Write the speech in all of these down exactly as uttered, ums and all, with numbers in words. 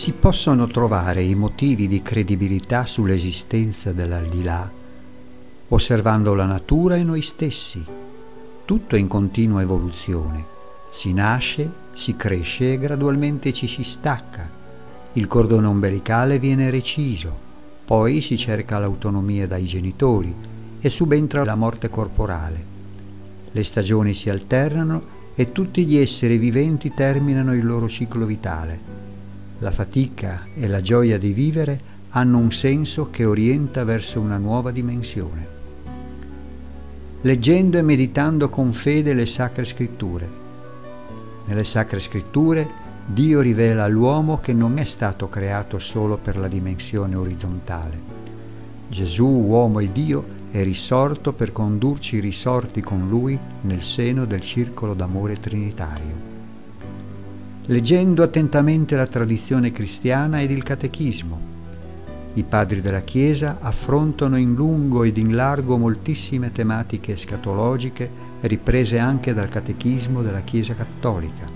Si possono trovare i motivi di credibilità sull'esistenza dell'aldilà osservando la natura e noi stessi. Tutto è in continua evoluzione. Si nasce, si cresce e gradualmente ci si stacca. Il cordone ombelicale viene reciso, poi si cerca l'autonomia dai genitori e subentra la morte corporale. Le stagioni si alternano e tutti gli esseri viventi terminano il loro ciclo vitale. La fatica e la gioia di vivere hanno un senso che orienta verso una nuova dimensione. Leggendo e meditando con fede le Sacre Scritture. Nelle Sacre Scritture Dio rivela all'uomo che non è stato creato solo per la dimensione orizzontale. Gesù, uomo e Dio, è risorto per condurci risorti con Lui nel seno del circolo d'amore trinitario. Leggendo attentamente la tradizione cristiana ed il catechismo, i padri della Chiesa affrontano in lungo ed in largo moltissime tematiche escatologiche riprese anche dal catechismo della Chiesa cattolica.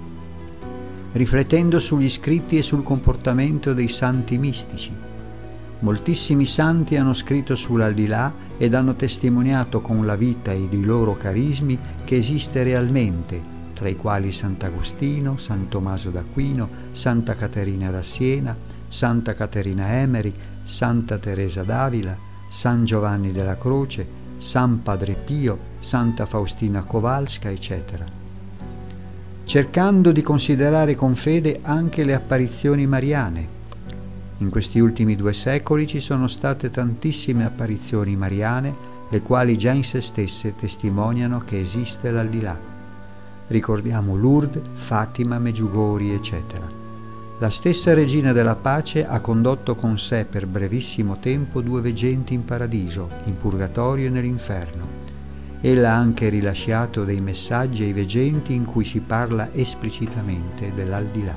Riflettendo sugli scritti e sul comportamento dei santi mistici, moltissimi santi hanno scritto sull'aldilà ed hanno testimoniato con la vita ed i loro carismi che esiste realmente, tra i quali Sant'Agostino, San Tommaso d'Aquino, Santa Caterina da Siena, Santa Caterina Emeri, Santa Teresa d'Avila, San Giovanni della Croce, San Padre Pio, Santa Faustina Kowalska, eccetera. Cercando di considerare con fede anche le apparizioni mariane. In questi ultimi due secoli ci sono state tantissime apparizioni mariane, le quali già in se stesse testimoniano che esiste l'aldilà. Ricordiamo Lourdes, Fatima, Meggiugori, eccetera. La stessa Regina della Pace ha condotto con sé per brevissimo tempo due veggenti in paradiso, in purgatorio e nell'inferno. Ella ha anche rilasciato dei messaggi ai veggenti in cui si parla esplicitamente dell'aldilà.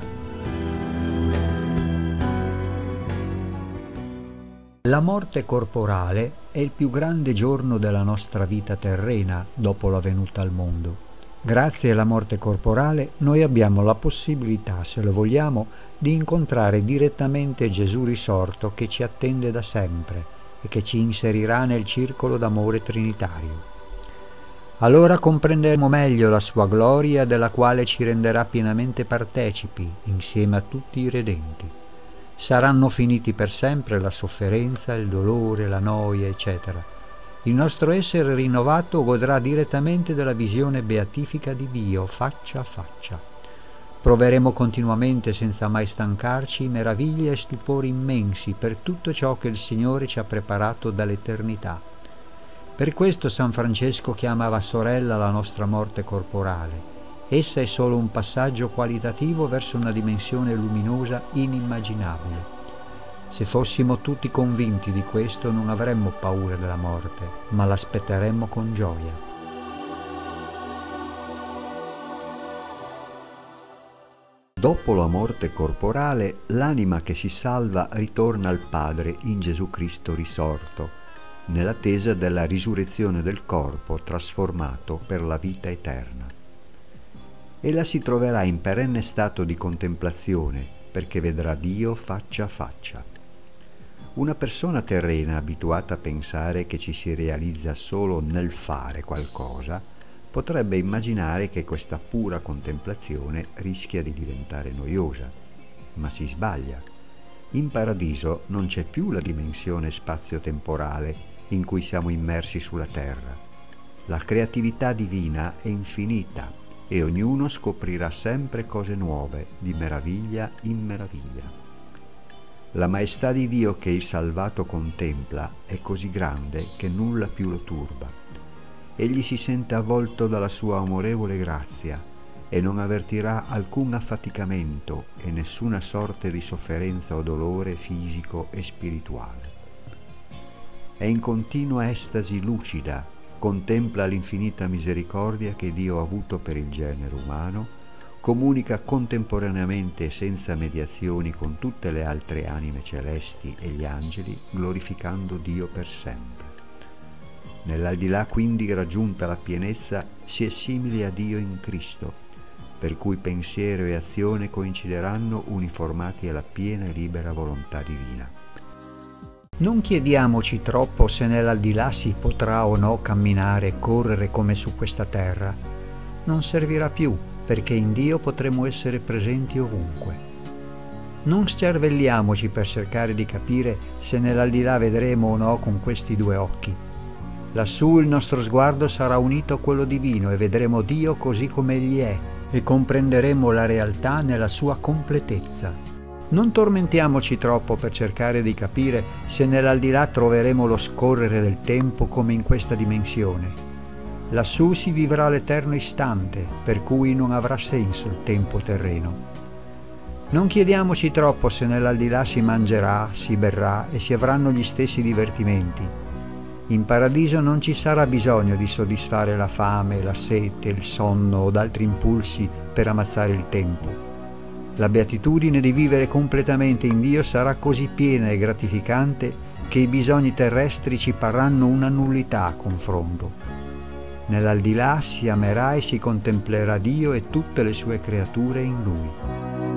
La morte corporale è il più grande giorno della nostra vita terrena dopo la venuta al mondo. Grazie alla morte corporale noi abbiamo la possibilità, se lo vogliamo, di incontrare direttamente Gesù risorto che ci attende da sempre e che ci inserirà nel circolo d'amore trinitario. Allora comprenderemo meglio la sua gloria della quale ci renderà pienamente partecipi insieme a tutti i redenti. Saranno finiti per sempre la sofferenza, il dolore, la noia, eccetera. Il nostro essere rinnovato godrà direttamente della visione beatifica di Dio faccia a faccia. Proveremo continuamente, senza mai stancarci, meraviglie e stupori immensi per tutto ciò che il Signore ci ha preparato dall'eternità. Per questo San Francesco chiamava sorella la nostra morte corporale. Essa è solo un passaggio qualitativo verso una dimensione luminosa inimmaginabile. Se fossimo tutti convinti di questo non avremmo paura della morte, ma l'aspetteremmo con gioia. Dopo la morte corporale, l'anima che si salva ritorna al Padre in Gesù Cristo risorto, nell'attesa della risurrezione del corpo trasformato per la vita eterna. Ella si troverà in perenne stato di contemplazione, perché vedrà Dio faccia a faccia. Una persona terrena abituata a pensare che ci si realizza solo nel fare qualcosa potrebbe immaginare che questa pura contemplazione rischia di diventare noiosa, ma si sbaglia. In paradiso non c'è più la dimensione spazio-temporale in cui siamo immersi sulla terra. La creatività divina è infinita e ognuno scoprirà sempre cose nuove, di meraviglia in meraviglia. La maestà di Dio che il salvato contempla è così grande che nulla più lo turba. Egli si sente avvolto dalla sua amorevole grazia e non avvertirà alcun affaticamento e nessuna sorte di sofferenza o dolore fisico e spirituale. È in continua estasi lucida, contempla l'infinita misericordia che Dio ha avuto per il genere umano, comunica contemporaneamente e senza mediazioni con tutte le altre anime celesti e gli angeli, glorificando Dio per sempre. Nell'aldilà quindi raggiunta la pienezza si è simili a Dio in Cristo, per cui pensiero e azione coincideranno uniformati alla piena e libera volontà divina. Non chiediamoci troppo se nell'aldilà si potrà o no camminare e correre come su questa terra. Non servirà più, perché in Dio potremo essere presenti ovunque. Non scervelliamoci per cercare di capire se nell'aldilà vedremo o no con questi due occhi. Lassù il nostro sguardo sarà unito a quello divino e vedremo Dio così come Egli è e comprenderemo la realtà nella sua completezza. Non tormentiamoci troppo per cercare di capire se nell'aldilà troveremo lo scorrere del tempo come in questa dimensione. Lassù si vivrà l'eterno istante, per cui non avrà senso il tempo terreno. Non chiediamoci troppo se nell'aldilà si mangerà, si berrà e si avranno gli stessi divertimenti. In paradiso non ci sarà bisogno di soddisfare la fame, la sete, il sonno o altri impulsi per ammazzare il tempo. La beatitudine di vivere completamente in Dio sarà così piena e gratificante che i bisogni terrestri ci parranno una nullità a confronto. Nell'aldilà si amerà e si contemplerà Dio e tutte le sue creature in Lui.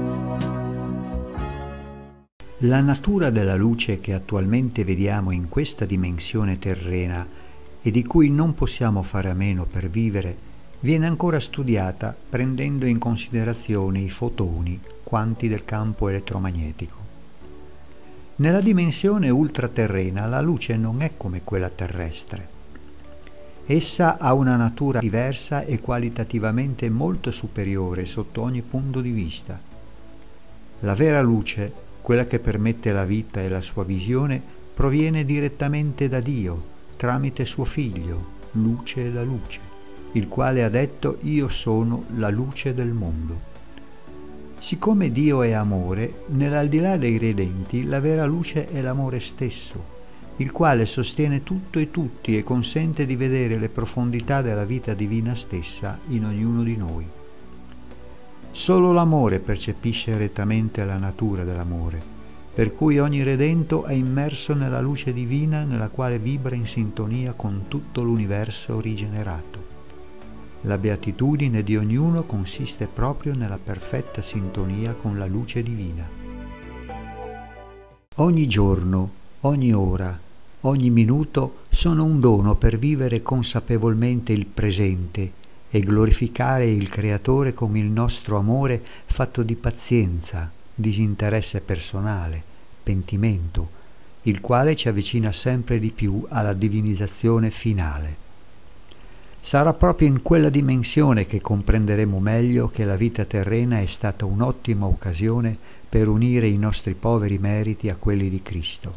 La natura della luce che attualmente vediamo in questa dimensione terrena e di cui non possiamo fare a meno per vivere, viene ancora studiata prendendo in considerazione i fotoni quanti del campo elettromagnetico. Nella dimensione ultraterrena la luce non è come quella terrestre. Essa ha una natura diversa e qualitativamente molto superiore sotto ogni punto di vista. La vera luce, quella che permette la vita e la sua visione, proviene direttamente da Dio, tramite suo Figlio, luce da luce, il quale ha detto: io sono la luce del mondo. Siccome Dio è amore, nell'aldilà dei redenti la vera luce è l'amore stesso, il quale sostiene tutto e tutti e consente di vedere le profondità della vita divina stessa in ognuno di noi. Solo l'amore percepisce rettamente la natura dell'amore, per cui ogni redento è immerso nella luce divina nella quale vibra in sintonia con tutto l'universo rigenerato. La beatitudine di ognuno consiste proprio nella perfetta sintonia con la luce divina. Ogni giorno, ogni ora, ogni minuto sono un dono per vivere consapevolmente il presente e glorificare il Creatore con il nostro amore fatto di pazienza, disinteresse personale, pentimento, il quale ci avvicina sempre di più alla divinizzazione finale. Sarà proprio in quella dimensione che comprenderemo meglio che la vita terrena è stata un'ottima occasione per unire i nostri poveri meriti a quelli di Cristo.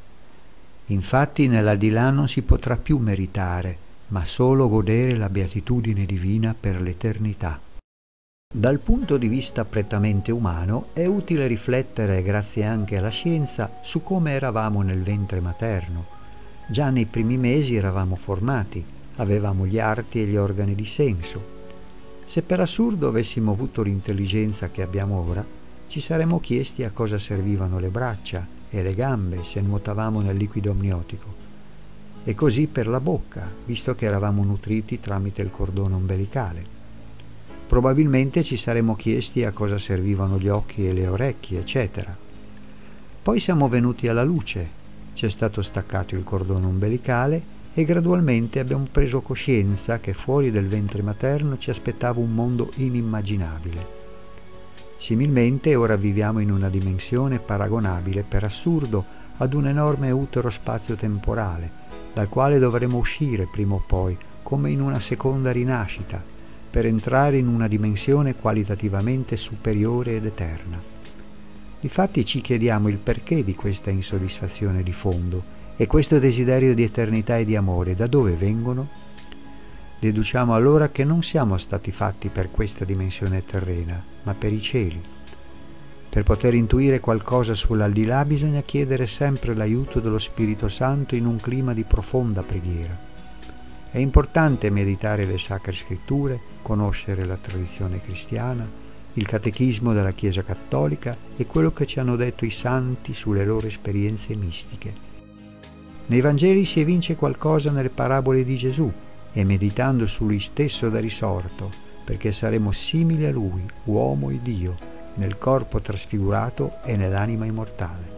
Infatti nell'aldilà non si potrà più meritare, ma solo godere la beatitudine divina per l'eternità. Dal punto di vista prettamente umano è utile riflettere, grazie anche alla scienza, su come eravamo nel ventre materno. Già nei primi mesi eravamo formati, avevamo gli arti e gli organi di senso. Se per assurdo avessimo avuto l'intelligenza che abbiamo ora, ci saremmo chiesti a cosa servivano le braccia e le gambe se nuotavamo nel liquido amniotico. E così per la bocca, visto che eravamo nutriti tramite il cordone ombelicale. Probabilmente ci saremmo chiesti a cosa servivano gli occhi e le orecchie, eccetera. Poi siamo venuti alla luce, ci è stato staccato il cordone ombelicale e gradualmente abbiamo preso coscienza che fuori del ventre materno ci aspettava un mondo inimmaginabile. Similmente ora viviamo in una dimensione paragonabile per assurdo ad un enorme utero spazio-temporale, dal quale dovremo uscire prima o poi, come in una seconda rinascita, per entrare in una dimensione qualitativamente superiore ed eterna. Difatti ci chiediamo il perché di questa insoddisfazione di fondo e questo desiderio di eternità e di amore, da dove vengono? Deduciamo allora che non siamo stati fatti per questa dimensione terrena, ma per i cieli. Per poter intuire qualcosa sull'aldilà bisogna chiedere sempre l'aiuto dello Spirito Santo in un clima di profonda preghiera. È importante meditare le Sacre Scritture, conoscere la tradizione cristiana, il catechismo della Chiesa Cattolica e quello che ci hanno detto i santi sulle loro esperienze mistiche. Nei Vangeli si evince qualcosa nelle parabole di Gesù e meditando su lui stesso da risorto, perché saremo simili a Lui, uomo e Dio, nel corpo trasfigurato e nell'anima immortale.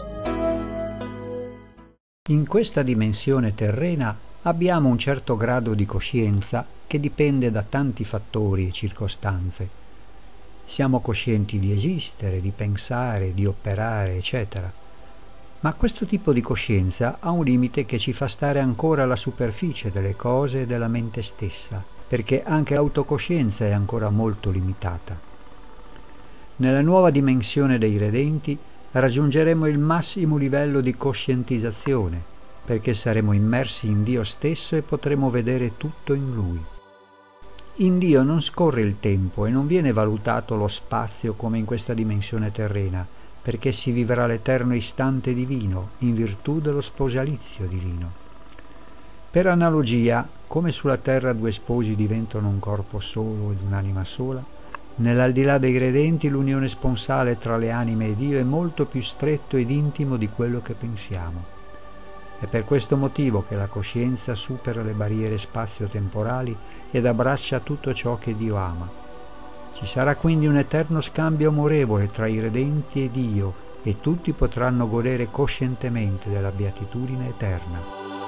In questa dimensione terrena abbiamo un certo grado di coscienza che dipende da tanti fattori e circostanze. Siamo coscienti di esistere, di pensare, di operare, eccetera. Ma questo tipo di coscienza ha un limite che ci fa stare ancora alla superficie delle cose e della mente stessa, perché anche l'autocoscienza è ancora molto limitata. Nella nuova dimensione dei redenti raggiungeremo il massimo livello di coscientizzazione, perché saremo immersi in Dio stesso e potremo vedere tutto in Lui. In Dio non scorre il tempo e non viene valutato lo spazio come in questa dimensione terrena, perché si vivrà l'eterno istante divino in virtù dello sposalizio divino. Per analogia, come sulla terra due sposi diventano un corpo solo ed un'anima sola, nell'aldilà dei redenti l'unione sponsale tra le anime e Dio è molto più stretto ed intimo di quello che pensiamo. È per questo motivo che la coscienza supera le barriere spazio-temporali ed abbraccia tutto ciò che Dio ama. Ci sarà quindi un eterno scambio amorevole tra i redenti e Dio e tutti potranno godere coscientemente della beatitudine eterna.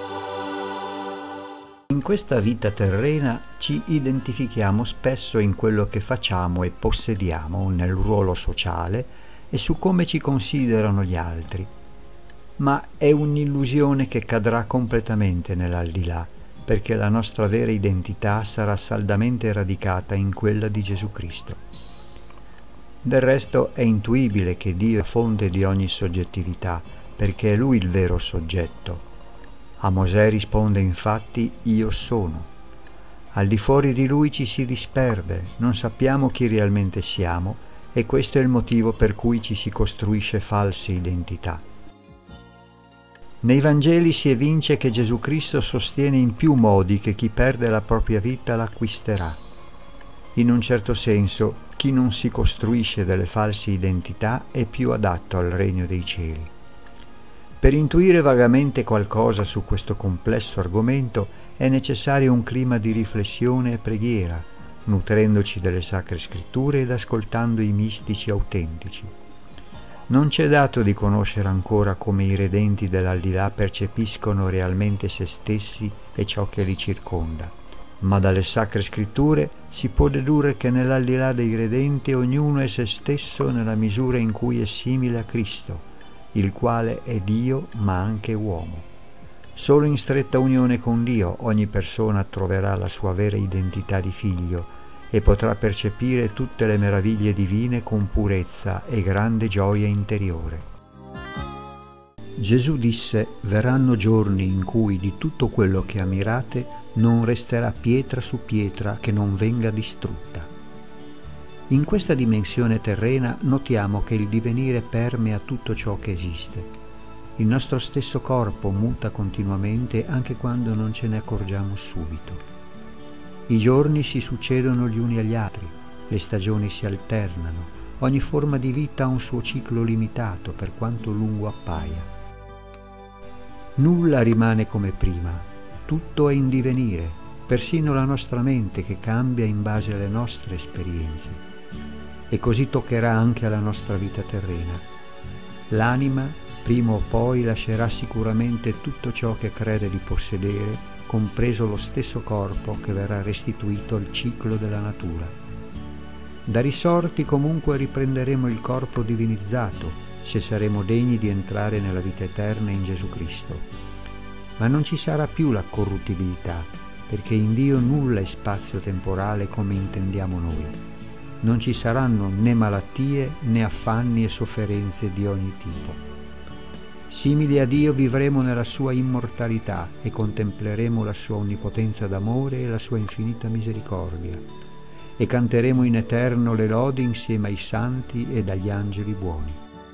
In questa vita terrena ci identifichiamo spesso in quello che facciamo e possediamo nel ruolo sociale e su come ci considerano gli altri. Ma è un'illusione che cadrà completamente nell'aldilà, perché la nostra vera identità sarà saldamente radicata in quella di Gesù Cristo. Del resto è intuibile che Dio è fonte di ogni soggettività, perché è Lui il vero soggetto. A Mosè risponde infatti: io sono. Al di fuori di Lui ci si disperde, non sappiamo chi realmente siamo e questo è il motivo per cui ci si costruisce false identità. Nei Vangeli si evince che Gesù Cristo sostiene in più modi che chi perde la propria vita l'acquisterà. In un certo senso, chi non si costruisce delle false identità è più adatto al regno dei cieli. Per intuire vagamente qualcosa su questo complesso argomento è necessario un clima di riflessione e preghiera, nutrendoci delle Sacre Scritture ed ascoltando i mistici autentici. Non c'è dato di conoscere ancora come i redenti dell'aldilà percepiscono realmente se stessi e ciò che li circonda, ma dalle Sacre Scritture si può dedurre che nell'aldilà dei redenti ognuno è se stesso nella misura in cui è simile a Cristo, il quale è Dio ma anche uomo. Solo in stretta unione con Dio ogni persona troverà la sua vera identità di figlio e potrà percepire tutte le meraviglie divine con purezza e grande gioia interiore. Gesù disse: verranno giorni in cui di tutto quello che ammirate non resterà pietra su pietra che non venga distrutta. In questa dimensione terrena notiamo che il divenire permea tutto ciò che esiste. Il nostro stesso corpo muta continuamente anche quando non ce ne accorgiamo subito. I giorni si succedono gli uni agli altri, le stagioni si alternano, ogni forma di vita ha un suo ciclo limitato per quanto lungo appaia. Nulla rimane come prima, tutto è in divenire, persino la nostra mente che cambia in base alle nostre esperienze. E così toccherà anche alla nostra vita terrena. L'anima, prima o poi, lascerà sicuramente tutto ciò che crede di possedere, compreso lo stesso corpo che verrà restituito al ciclo della natura. Da risorti comunque riprenderemo il corpo divinizzato, se saremo degni di entrare nella vita eterna in Gesù Cristo. Ma non ci sarà più la corruttibilità, perché in Dio nulla è spazio-temporale come intendiamo noi. Non ci saranno né malattie né affanni e sofferenze di ogni tipo. Simili a Dio vivremo nella sua immortalità e contempleremo la sua onnipotenza d'amore e la sua infinita misericordia e canteremo in eterno le lodi insieme ai santi ed agli angeli buoni.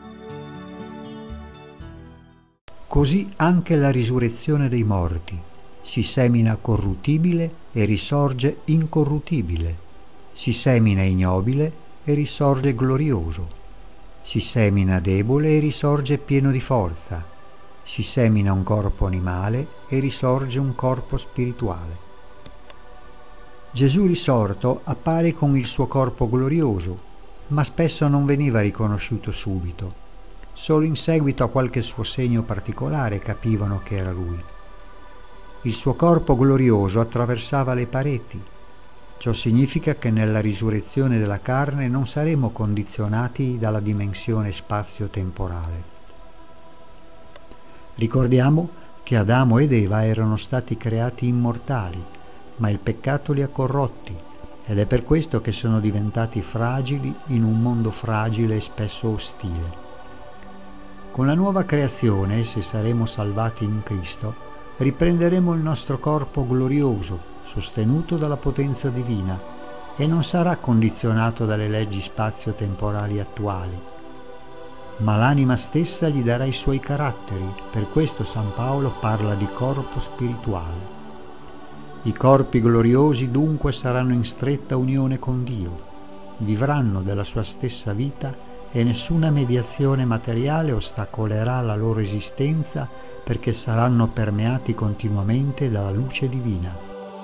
Così anche la risurrezione dei morti si semina corruttibile e risorge incorruttibile, si semina ignobile e risorge glorioso. Si semina debole e risorge pieno di forza, si semina un corpo animale e risorge un corpo spirituale. Gesù risorto appare con il suo corpo glorioso, ma spesso non veniva riconosciuto subito. Solo in seguito a qualche suo segno particolare capivano che era lui. Il suo corpo glorioso attraversava le pareti. Ciò significa che nella risurrezione della carne non saremo condizionati dalla dimensione spazio-temporale. Ricordiamo che Adamo ed Eva erano stati creati immortali, ma il peccato li ha corrotti, ed è per questo che sono diventati fragili in un mondo fragile e spesso ostile. Con la nuova creazione, se saremo salvati in Cristo, riprenderemo il nostro corpo glorioso, sostenuto dalla potenza divina, e non sarà condizionato dalle leggi spazio-temporali attuali. Ma l'anima stessa gli darà i suoi caratteri, per questo San Paolo parla di corpo spirituale. I corpi gloriosi dunque saranno in stretta unione con Dio, vivranno della sua stessa vita e nessuna mediazione materiale ostacolerà la loro esistenza perché saranno permeati continuamente dalla luce divina.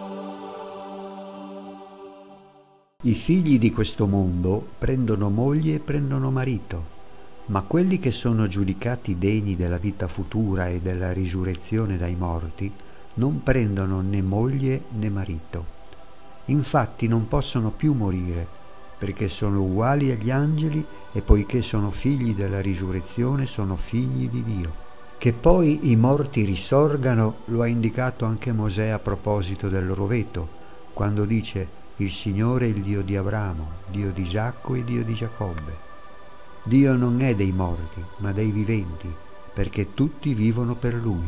I figli di questo mondo prendono moglie e prendono marito, ma quelli che sono giudicati degni della vita futura e della risurrezione dai morti non prendono né moglie né marito. Infatti non possono più morire, perché sono uguali agli angeli e poiché sono figli della risurrezione sono figli di Dio. Che poi i morti risorgano lo ha indicato anche Mosè a proposito del roveto, quando dice: il Signore è il Dio di Abramo, Dio di Isacco e Dio di Giacobbe. Dio non è dei morti, ma dei viventi, perché tutti vivono per Lui.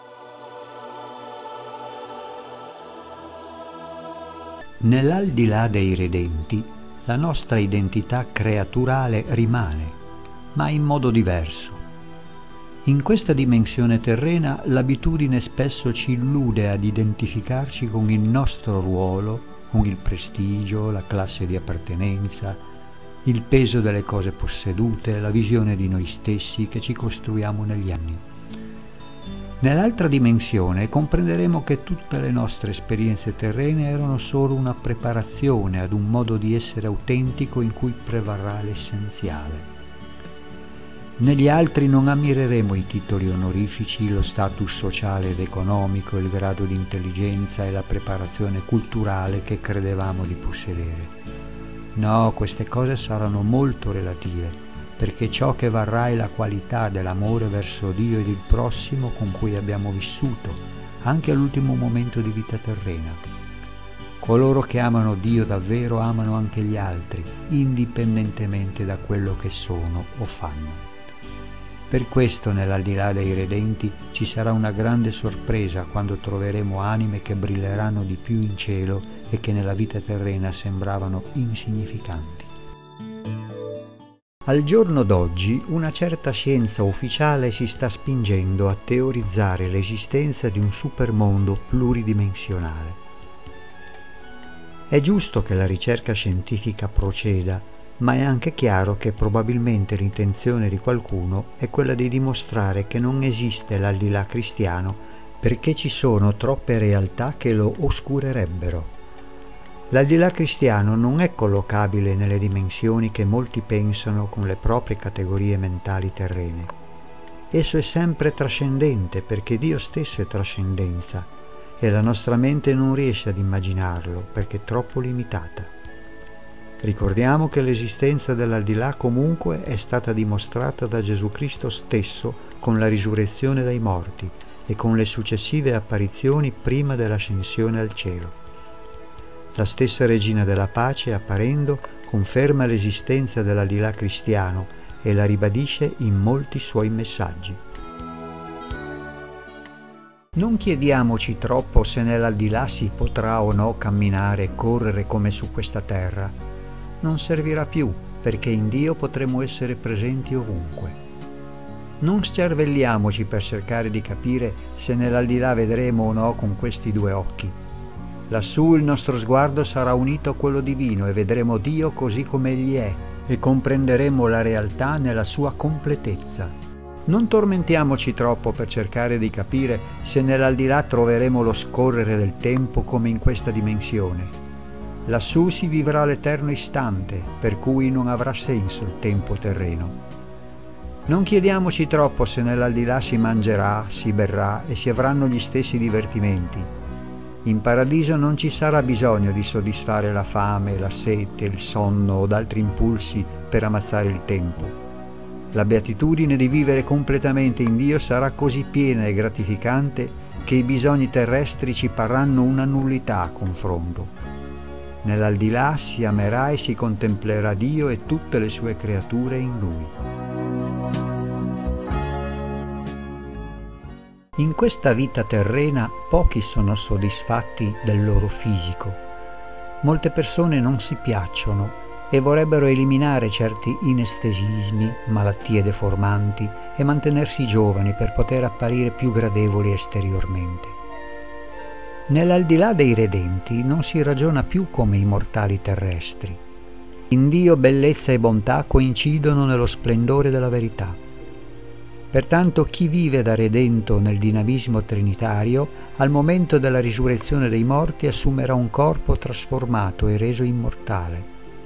Nell'aldilà dei redenti, la nostra identità creaturale rimane, ma in modo diverso. In questa dimensione terrena l'abitudine spesso ci illude ad identificarci con il nostro ruolo, con il prestigio, la classe di appartenenza, il peso delle cose possedute, la visione di noi stessi che ci costruiamo negli anni. Nell'altra dimensione comprenderemo che tutte le nostre esperienze terrene erano solo una preparazione ad un modo di essere autentico in cui prevarrà l'essenziale. Negli altri non ammireremo i titoli onorifici, lo status sociale ed economico, il grado di intelligenza e la preparazione culturale che credevamo di possedere. No, queste cose saranno molto relative, perché ciò che varrà è la qualità dell'amore verso Dio ed il prossimo con cui abbiamo vissuto, anche all'ultimo momento di vita terrena. Coloro che amano Dio davvero amano anche gli altri, indipendentemente da quello che sono o fanno. Per questo nell'aldilà dei redenti ci sarà una grande sorpresa quando troveremo anime che brilleranno di più in cielo e che nella vita terrena sembravano insignificanti. Al giorno d'oggi una certa scienza ufficiale si sta spingendo a teorizzare l'esistenza di un supermondo pluridimensionale. È giusto che la ricerca scientifica proceda, ma è anche chiaro che probabilmente l'intenzione di qualcuno è quella di dimostrare che non esiste l'aldilà cristiano perché ci sono troppe realtà che lo oscurerebbero. L'aldilà cristiano non è collocabile nelle dimensioni che molti pensano con le proprie categorie mentali terrene. Esso è sempre trascendente perché Dio stesso è trascendenza e la nostra mente non riesce ad immaginarlo perché è troppo limitata. Ricordiamo che l'esistenza dell'aldilà comunque è stata dimostrata da Gesù Cristo stesso con la risurrezione dai morti e con le successive apparizioni prima dell'ascensione al cielo. La stessa Regina della Pace, apparendo, conferma l'esistenza dell'aldilà cristiano e la ribadisce in molti suoi messaggi. Non chiediamoci troppo se nell'aldilà si potrà o no camminare e correre come su questa terra. Non servirà più, perché in Dio potremo essere presenti ovunque. Non scervelliamoci per cercare di capire se nell'aldilà vedremo o no con questi due occhi. Lassù il nostro sguardo sarà unito a quello divino e vedremo Dio così come Egli è e comprenderemo la realtà nella sua completezza. Non tormentiamoci troppo per cercare di capire se nell'aldilà troveremo lo scorrere del tempo come in questa dimensione. Lassù si vivrà l'eterno istante, per cui non avrà senso il tempo terreno. Non chiediamoci troppo se nell'aldilà si mangerà, si berrà e si avranno gli stessi divertimenti. In paradiso non ci sarà bisogno di soddisfare la fame, la sete, il sonno o altri impulsi per ammazzare il tempo. La beatitudine di vivere completamente in Dio sarà così piena e gratificante che i bisogni terrestri ci parranno una nullità a confronto. Nell'aldilà si amerà e si contemplerà Dio e tutte le sue creature in Lui. In questa vita terrena pochi sono soddisfatti del loro fisico. Molte persone non si piacciono e vorrebbero eliminare certi inestesismi, malattie deformanti e mantenersi giovani per poter apparire più gradevoli esteriormente. Nell'aldilà dei redenti non si ragiona più come i mortali terrestri. In Dio bellezza e bontà coincidono nello splendore della verità. Pertanto chi vive da redento nel dinamismo trinitario, al momento della risurrezione dei morti assumerà un corpo trasformato e reso immortale.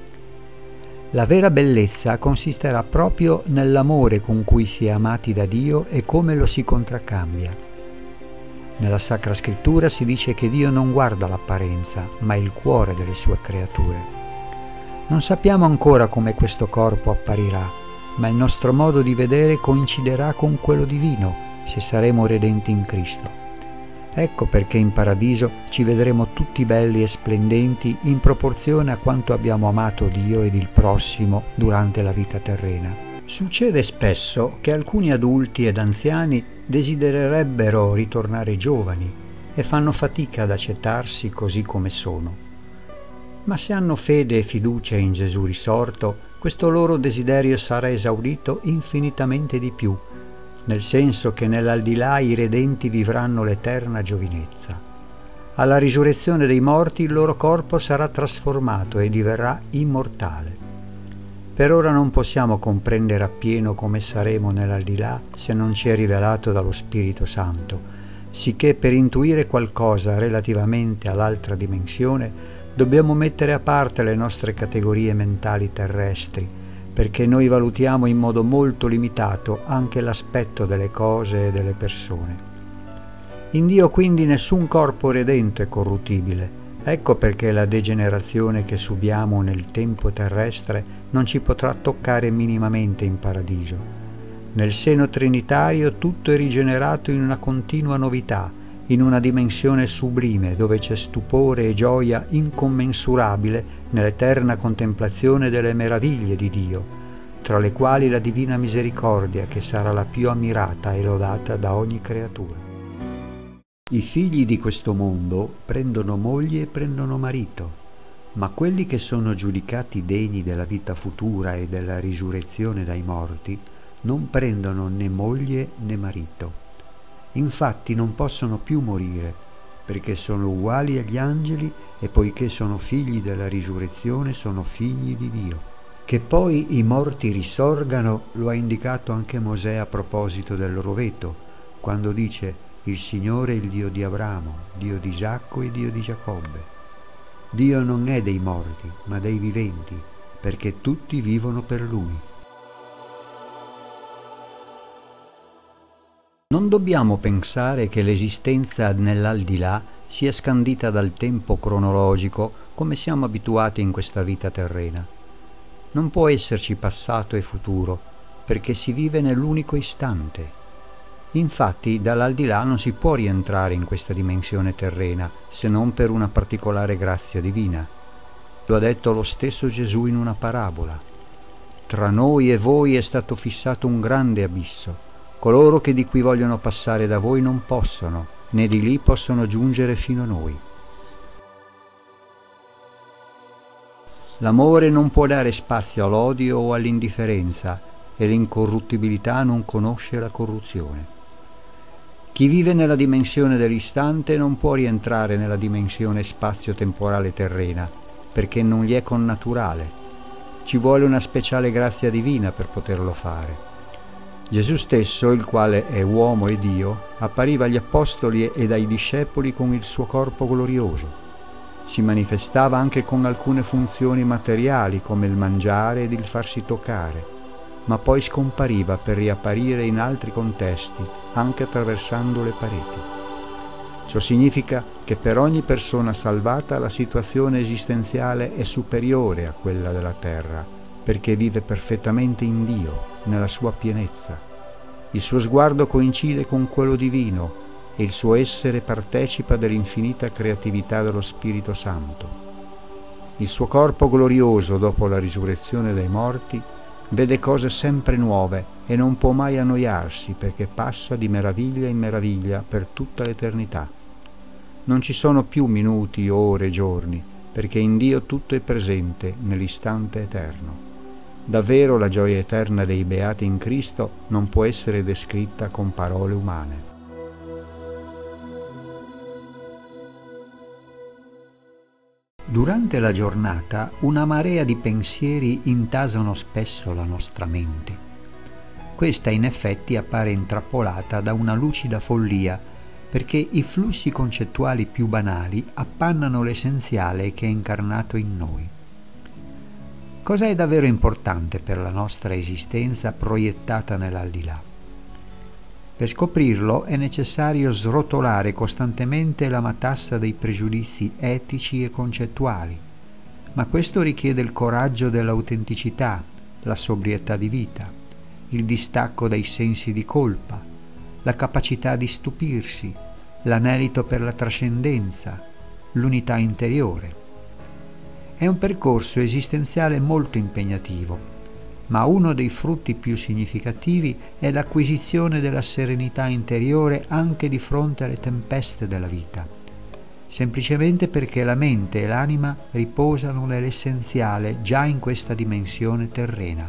La vera bellezza consisterà proprio nell'amore con cui si è amati da Dio e come lo si contraccambia. Nella Sacra Scrittura si dice che Dio non guarda l'apparenza, ma il cuore delle sue creature. Non sappiamo ancora come questo corpo apparirà, ma il nostro modo di vedere coinciderà con quello divino, se saremo redenti in Cristo. Ecco perché in paradiso ci vedremo tutti belli e splendenti in proporzione a quanto abbiamo amato Dio ed il prossimo durante la vita terrena. Succede spesso che alcuni adulti ed anziani desidererebbero ritornare giovani e fanno fatica ad accettarsi così come sono. Ma se hanno fede e fiducia in Gesù risorto, questo loro desiderio sarà esaudito infinitamente di più, nel senso che nell'aldilà i redenti vivranno l'eterna giovinezza. Alla risurrezione dei morti il loro corpo sarà trasformato e diverrà immortale. Per ora non possiamo comprendere appieno come saremo nell'aldilà se non ci è rivelato dallo Spirito Santo, sicché per intuire qualcosa relativamente all'altra dimensione dobbiamo mettere a parte le nostre categorie mentali terrestri, perché noi valutiamo in modo molto limitato anche l'aspetto delle cose e delle persone. In Dio quindi nessun corpo redento è corruttibile. Ecco perché la degenerazione che subiamo nel tempo terrestre non ci potrà toccare minimamente in paradiso. Nel seno trinitario tutto è rigenerato in una continua novità, in una dimensione sublime dove c'è stupore e gioia incommensurabile nell'eterna contemplazione delle meraviglie di Dio, tra le quali la divina misericordia che sarà la più ammirata e lodata da ogni creatura. I figli di questo mondo prendono moglie e prendono marito, ma quelli che sono giudicati degni della vita futura e della risurrezione dai morti non prendono né moglie né marito. Infatti non possono più morire, perché sono uguali agli angeli e poiché sono figli della risurrezione sono figli di Dio. Che poi i morti risorgano lo ha indicato anche Mosè a proposito del roveto, quando dice: il Signore è il Dio di Abramo, Dio di Isacco e Dio di Giacobbe. Dio non è dei morti, ma dei viventi, perché tutti vivono per Lui. Non dobbiamo pensare che l'esistenza nell'aldilà sia scandita dal tempo cronologico come siamo abituati in questa vita terrena. Non può esserci passato e futuro, perché si vive nell'unico istante. Infatti dall'aldilà non si può rientrare in questa dimensione terrena se non per una particolare grazia divina. Lo ha detto lo stesso Gesù in una parabola. Tra noi e voi è stato fissato un grande abisso. Coloro che di qui vogliono passare da voi non possono, né di lì possono giungere fino a noi. L'amore non può dare spazio all'odio o all'indifferenza, e l'incorruttibilità non conosce la corruzione. Chi vive nella dimensione dell'istante non può rientrare nella dimensione spazio-temporale terrena, perché non gli è connaturale. Ci vuole una speciale grazia divina per poterlo fare. Gesù stesso, il quale è uomo e Dio, appariva agli apostoli ed ai discepoli con il suo corpo glorioso. Si manifestava anche con alcune funzioni materiali come il mangiare ed il farsi toccare, ma poi scompariva per riapparire in altri contesti, anche attraversando le pareti. Ciò significa che per ogni persona salvata la situazione esistenziale è superiore a quella della terra, perché vive perfettamente in Dio, nella sua pienezza. Il suo sguardo coincide con quello divino e il suo essere partecipa dell'infinita creatività dello Spirito Santo. Il suo corpo glorioso, dopo la risurrezione dai morti, vede cose sempre nuove e non può mai annoiarsi perché passa di meraviglia in meraviglia per tutta l'eternità. Non ci sono più minuti, ore, giorni, perché in Dio tutto è presente nell'istante eterno. Davvero la gioia eterna dei beati in Cristo non può essere descritta con parole umane. Durante la giornata una marea di pensieri intasano spesso la nostra mente. Questa in effetti appare intrappolata da una lucida follia, perché i flussi concettuali più banali appannano l'essenziale che è incarnato in noi. Cosa è davvero importante per la nostra esistenza proiettata nell'aldilà? Per scoprirlo è necessario srotolare costantemente la matassa dei pregiudizi etici e concettuali, ma questo richiede il coraggio dell'autenticità, la sobrietà di vita, il distacco dai sensi di colpa, la capacità di stupirsi, l'anelito per la trascendenza, l'unità interiore. È un percorso esistenziale molto impegnativo, ma uno dei frutti più significativi è l'acquisizione della serenità interiore anche di fronte alle tempeste della vita, semplicemente perché la mente e l'anima riposano nell'essenziale già in questa dimensione terrena.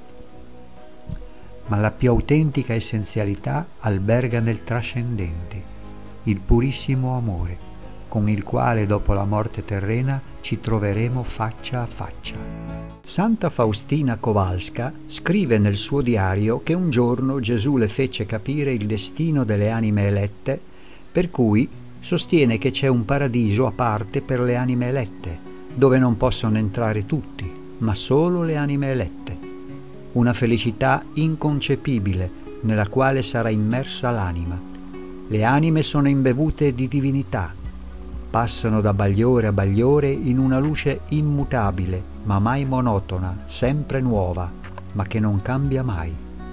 Ma la più autentica essenzialità alberga nel trascendente, il purissimo amore, con il quale dopo la morte terrena ci troveremo faccia a faccia. Santa Faustina Kowalska scrive nel suo diario che un giorno Gesù le fece capire il destino delle anime elette, per cui sostiene che c'è un paradiso a parte per le anime elette, dove non possono entrare tutti, ma solo le anime elette. Una felicità inconcepibile nella quale sarà immersa l'anima. Le anime sono imbevute di divinità, passano da bagliore a bagliore in una luce immutabile, ma mai monotona, sempre nuova, ma che non cambia mai.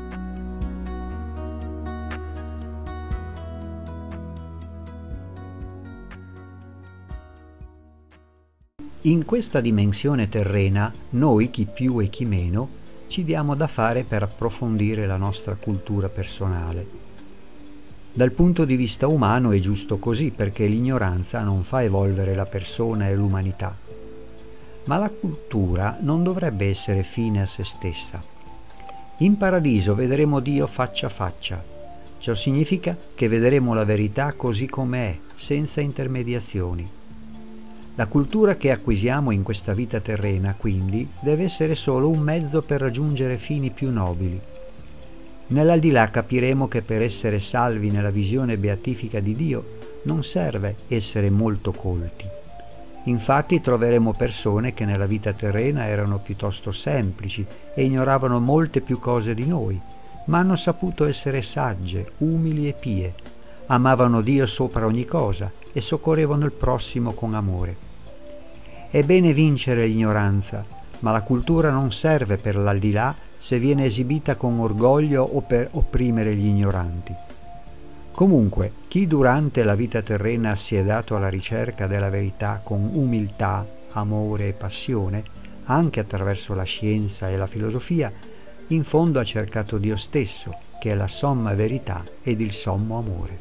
In questa dimensione terrena, noi, chi più e chi meno, ci diamo da fare per approfondire la nostra cultura personale. Dal punto di vista umano è giusto così, perché l'ignoranza non fa evolvere la persona e l'umanità. Ma la cultura non dovrebbe essere fine a se stessa. In paradiso vedremo Dio faccia a faccia. Ciò significa che vedremo la verità così com'è, senza intermediazioni. La cultura che acquisiamo in questa vita terrena, quindi, deve essere solo un mezzo per raggiungere fini più nobili. Nell'aldilà capiremo che per essere salvi nella visione beatifica di Dio non serve essere molto colti. Infatti troveremo persone che nella vita terrena erano piuttosto semplici e ignoravano molte più cose di noi, ma hanno saputo essere sagge, umili e pie. Amavano Dio sopra ogni cosa e soccorrevano il prossimo con amore. È bene vincere l'ignoranza, ma la cultura non serve per l'aldilà se viene esibita con orgoglio o per opprimere gli ignoranti. Comunque, chi durante la vita terrena si è dato alla ricerca della verità con umiltà, amore e passione, anche attraverso la scienza e la filosofia, in fondo ha cercato Dio stesso, che è la somma verità ed il sommo amore.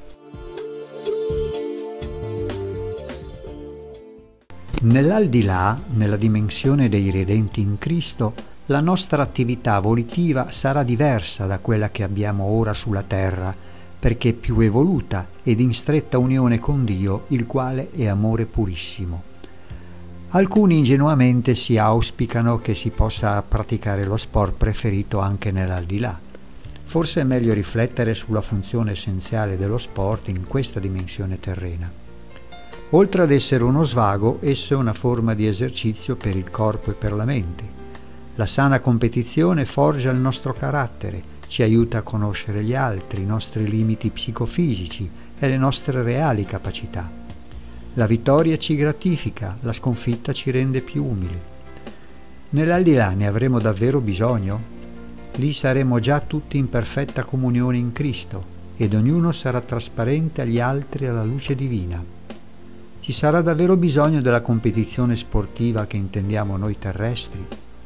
Nell'aldilà, nella dimensione dei redenti in Cristo, la nostra attività volitiva sarà diversa da quella che abbiamo ora sulla terra, perché più evoluta ed in stretta unione con Dio, il quale è amore purissimo. Alcuni ingenuamente si auspicano che si possa praticare lo sport preferito anche nell'aldilà. Forse è meglio riflettere sulla funzione essenziale dello sport in questa dimensione terrena. Oltre ad essere uno svago, esso è una forma di esercizio per il corpo e per la mente. La sana competizione forgia il nostro carattere, ci aiuta a conoscere gli altri, i nostri limiti psicofisici e le nostre reali capacità. La vittoria ci gratifica, la sconfitta ci rende più umili. Nell'aldilà ne avremo davvero bisogno? Lì saremo già tutti in perfetta comunione in Cristo ed ognuno sarà trasparente agli altri alla luce divina. Ci sarà davvero bisogno della competizione sportiva che intendiamo noi terrestri?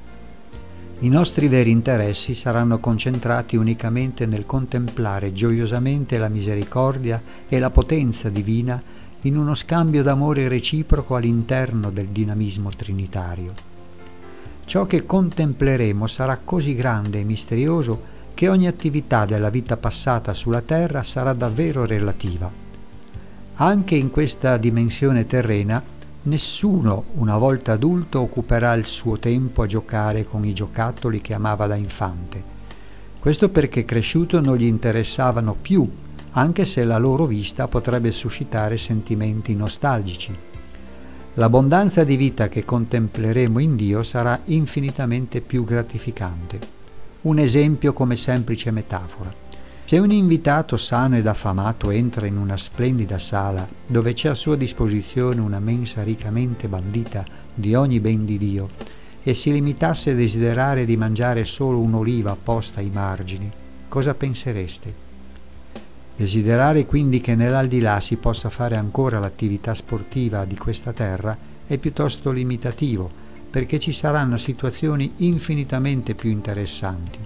I nostri veri interessi saranno concentrati unicamente nel contemplare gioiosamente la misericordia e la potenza divina in uno scambio d'amore reciproco all'interno del dinamismo trinitario. Ciò che contempleremo sarà così grande e misterioso che ogni attività della vita passata sulla terra sarà davvero relativa. Anche in questa dimensione terrena, nessuno, una volta adulto, occuperà il suo tempo a giocare con i giocattoli che amava da infante. Questo perché cresciuto non gli interessavano più, anche se la loro vista potrebbe suscitare sentimenti nostalgici. L'abbondanza di vita che contempleremo in Dio sarà infinitamente più gratificante. Un esempio come semplice metafora. Se un invitato sano ed affamato entra in una splendida sala dove c'è a sua disposizione una mensa riccamente bandita di ogni ben di Dio e si limitasse a desiderare di mangiare solo un'oliva posta ai margini, cosa pensereste? Desiderare quindi che nell'aldilà si possa fare ancora l'attività sportiva di questa terra è piuttosto limitativo, perché ci saranno situazioni infinitamente più interessanti.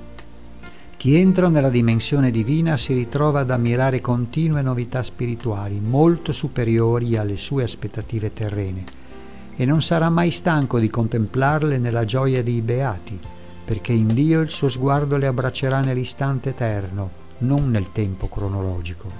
Chi entra nella dimensione divina si ritrova ad ammirare continue novità spirituali molto superiori alle sue aspettative terrene e non sarà mai stanco di contemplarle nella gioia dei beati, perché in Dio il suo sguardo le abbraccerà nell'istante eterno, non nel tempo cronologico.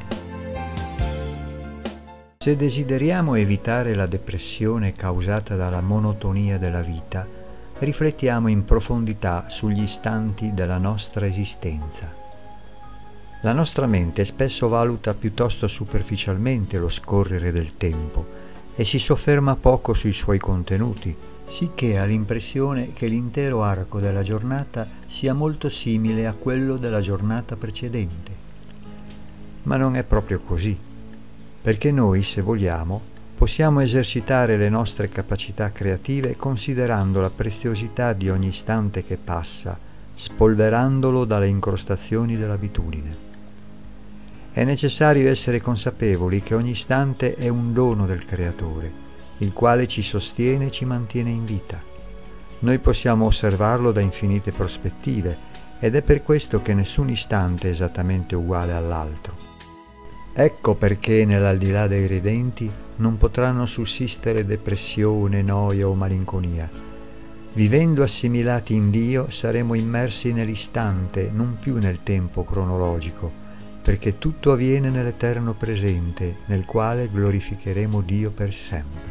Se desideriamo evitare la depressione causata dalla monotonia della vita, riflettiamo in profondità sugli istanti della nostra esistenza. La nostra mente spesso valuta piuttosto superficialmente lo scorrere del tempo e si sofferma poco sui suoi contenuti, sicché ha l'impressione che l'intero arco della giornata sia molto simile a quello della giornata precedente. Ma non è proprio così, perché noi, se vogliamo, possiamo esercitare le nostre capacità creative considerando la preziosità di ogni istante che passa, spolverandolo dalle incrostazioni dell'abitudine. È necessario essere consapevoli che ogni istante è un dono del Creatore, il quale ci sostiene e ci mantiene in vita. Noi possiamo osservarlo da infinite prospettive ed è per questo che nessun istante è esattamente uguale all'altro. Ecco perché nell'aldilà dei redenti non potranno sussistere depressione, noia o malinconia. Vivendo assimilati in Dio saremo immersi nell'istante, non più nel tempo cronologico, perché tutto avviene nell'eterno presente, nel quale glorificheremo Dio per sempre.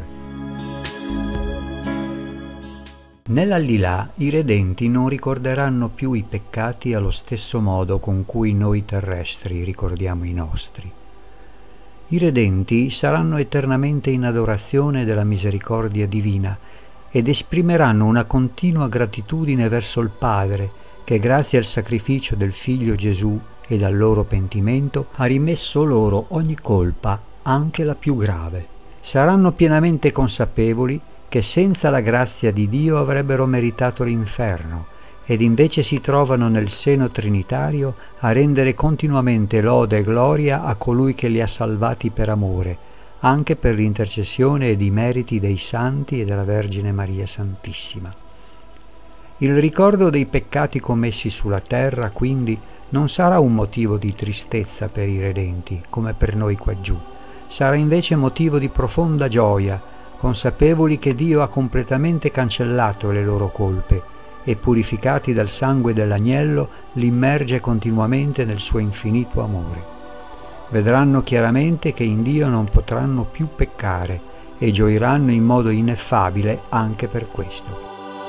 Nell'aldilà i redenti non ricorderanno più i peccati allo stesso modo con cui noi terrestri ricordiamo i nostri. I redenti saranno eternamente in adorazione della misericordia divina ed esprimeranno una continua gratitudine verso il Padre che grazie al sacrificio del Figlio Gesù e dal loro pentimento ha rimesso loro ogni colpa, anche la più grave. Saranno pienamente consapevoli che senza la grazia di Dio avrebbero meritato l'inferno ed invece si trovano nel seno trinitario a rendere continuamente lode e gloria a colui che li ha salvati per amore, anche per l'intercessione ed i meriti dei santi e della Vergine Maria Santissima. Il ricordo dei peccati commessi sulla terra, quindi, non sarà un motivo di tristezza per i redenti, come per noi quaggiù, sarà invece motivo di profonda gioia, consapevoli che Dio ha completamente cancellato le loro colpe e purificati dal sangue dell'agnello li immerge continuamente nel suo infinito amore. Vedranno chiaramente che in Dio non potranno più peccare e gioiranno in modo ineffabile anche per questo.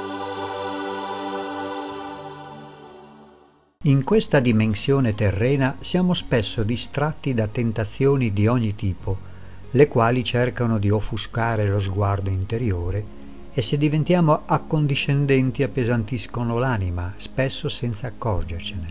In questa dimensione terrena siamo spesso distratti da tentazioni di ogni tipo, le quali cercano di offuscare lo sguardo interiore, e se diventiamo accondiscendenti appesantiscono l'anima, spesso senza accorgercene.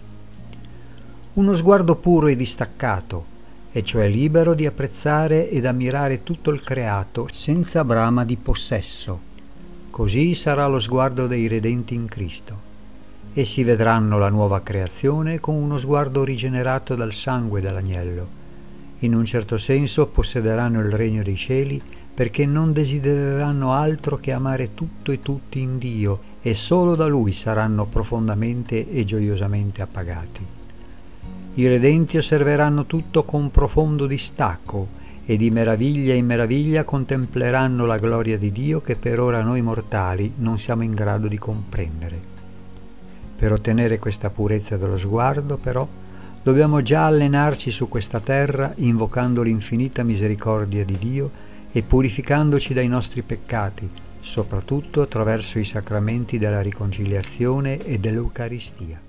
Uno sguardo puro e distaccato, e cioè libero di apprezzare ed ammirare tutto il creato senza brama di possesso. Così sarà lo sguardo dei redenti in Cristo. Essi vedranno la nuova creazione con uno sguardo rigenerato dal sangue dell'agnello. In un certo senso possederanno il regno dei cieli, perché non desidereranno altro che amare tutto e tutti in Dio, e solo da Lui saranno profondamente e gioiosamente appagati. I redenti osserveranno tutto con profondo distacco, e di meraviglia in meraviglia contempleranno la gloria di Dio che per ora noi mortali non siamo in grado di comprendere. Per ottenere questa purezza dello sguardo, però, dobbiamo già allenarci su questa terra invocando l'infinita misericordia di Dio e purificandoci dai nostri peccati, soprattutto attraverso i sacramenti della riconciliazione e dell'Eucaristia.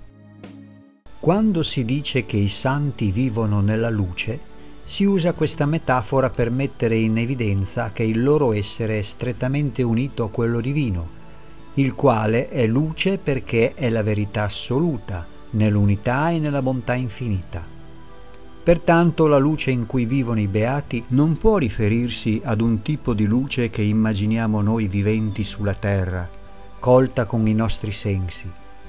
Quando si dice che i santi vivono nella luce, si usa questa metafora per mettere in evidenza che il loro essere è strettamente unito a quello divino, il quale è luce perché è la verità assoluta, nell'unità e nella bontà infinita. Pertanto la luce in cui vivono i beati non può riferirsi ad un tipo di luce che immaginiamo noi viventi sulla terra, colta con i nostri sensi.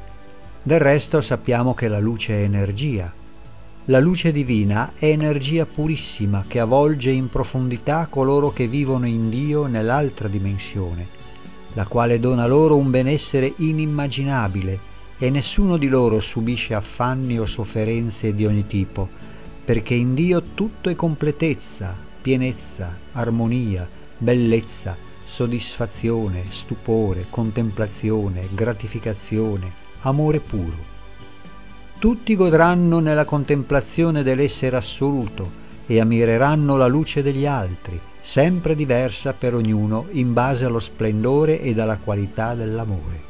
Del resto sappiamo che la luce è energia. La luce divina è energia purissima che avvolge in profondità coloro che vivono in Dio nell'altra dimensione, la quale dona loro un benessere inimmaginabile e nessuno di loro subisce affanni o sofferenze di ogni tipo, perché in Dio tutto è completezza, pienezza, armonia, bellezza, soddisfazione, stupore, contemplazione, gratificazione, amore puro. Tutti godranno nella contemplazione dell'essere assoluto e ammireranno la luce degli altri, sempre diversa per ognuno in base allo splendore e alla qualità dell'amore.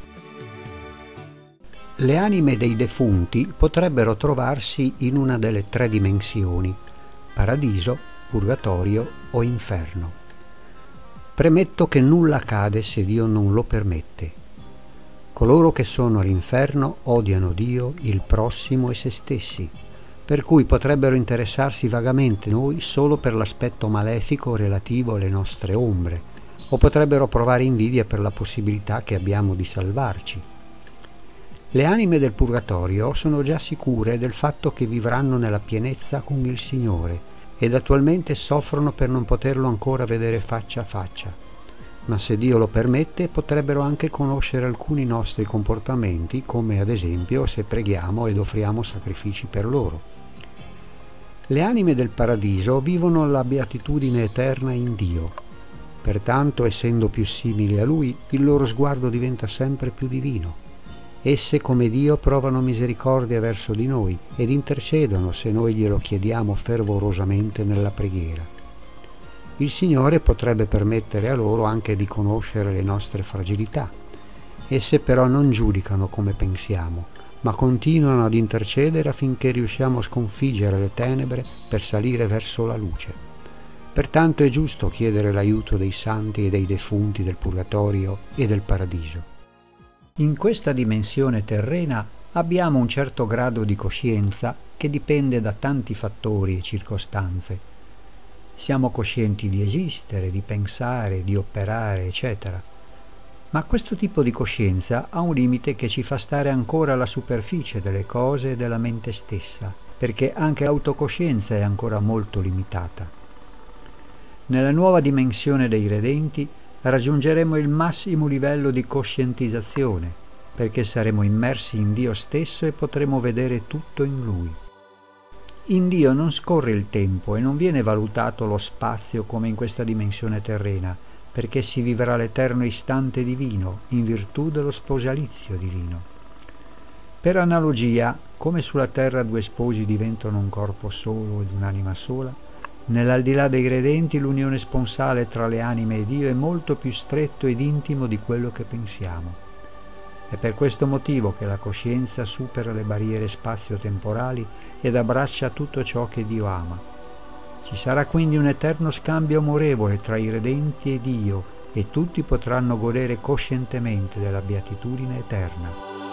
Le anime dei defunti potrebbero trovarsi in una delle tre dimensioni: paradiso, purgatorio o inferno. Premetto che nulla accade se Dio non lo permette. Coloro che sono all'inferno odiano Dio, il prossimo e se stessi, per cui potrebbero interessarsi vagamente noi solo per l'aspetto malefico relativo alle nostre ombre, o potrebbero provare invidia per la possibilità che abbiamo di salvarci. Le anime del purgatorio sono già sicure del fatto che vivranno nella pienezza con il Signore ed attualmente soffrono per non poterlo ancora vedere faccia a faccia, ma se Dio lo permette potrebbero anche conoscere alcuni nostri comportamenti, come ad esempio se preghiamo ed offriamo sacrifici per loro. Le anime del paradiso vivono la beatitudine eterna in Dio. Pertanto, essendo più simili a Lui, il loro sguardo diventa sempre più divino. Esse, come Dio, provano misericordia verso di noi ed intercedono se noi glielo chiediamo fervorosamente nella preghiera. Il Signore potrebbe permettere a loro anche di conoscere le nostre fragilità. Esse però non giudicano come pensiamo, ma continuano ad intercedere affinché riusciamo a sconfiggere le tenebre per salire verso la luce. Pertanto è giusto chiedere l'aiuto dei santi e dei defunti del purgatorio e del paradiso. In questa dimensione terrena abbiamo un certo grado di coscienza che dipende da tanti fattori e circostanze. Siamo coscienti di esistere, di pensare, di operare, eccetera. Ma questo tipo di coscienza ha un limite che ci fa stare ancora alla superficie delle cose e della mente stessa, perché anche l'autocoscienza è ancora molto limitata. Nella nuova dimensione dei redenti raggiungeremo il massimo livello di coscientizzazione, perché saremo immersi in Dio stesso e potremo vedere tutto in Lui. In Dio non scorre il tempo e non viene valutato lo spazio come in questa dimensione terrena, perché si vivrà l'eterno istante divino in virtù dello sposalizio divino. Per analogia, come sulla terra due sposi diventano un corpo solo ed un'anima sola, nell'aldilà dei redenti l'unione sponsale tra le anime e Dio è molto più stretto ed intimo di quello che pensiamo. È per questo motivo che la coscienza supera le barriere spazio-temporali ed abbraccia tutto ciò che Dio ama. Ci sarà quindi un eterno scambio amorevole tra i redenti e Dio, e tutti potranno godere coscientemente della beatitudine eterna.